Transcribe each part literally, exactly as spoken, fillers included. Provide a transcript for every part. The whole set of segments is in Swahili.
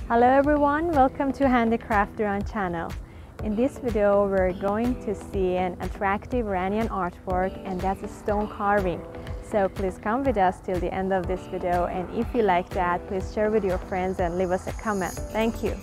Hello everyone, welcome to Handicraftiran channel. In this video we're going to see an attractive Iranian artwork, and that's a stone carving. So please come with us till the end of this video, and if you like that, please share with your friends and leave us a comment. Thank you.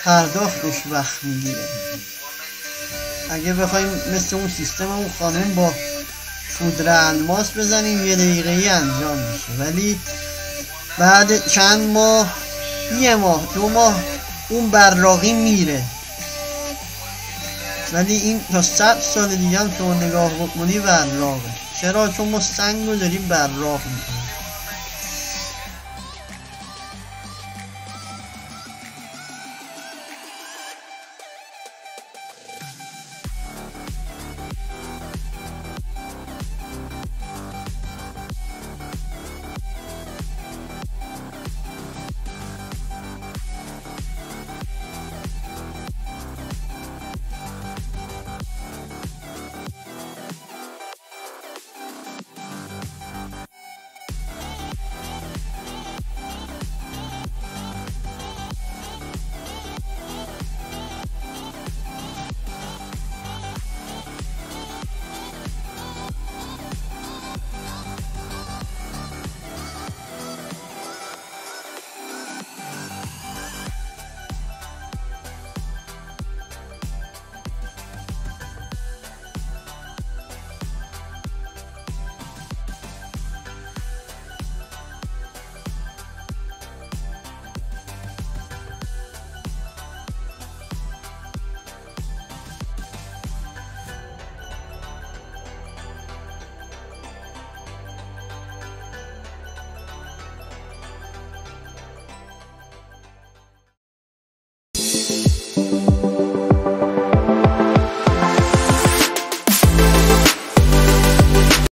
پرداختش وقت میگیره. اگه بخوایم مثل اون سیستم اون خانم با پودر الماس بزنیم یه دقیقه ای انجام میشه، ولی بعد چند ماه، یه ماه، دو ماه اون براقی میره. ولی این تا صد سال دیگه هم شما نگاه بکنی براقه. چرا؟ چون ما سنگ رو داریم براق میکنیم.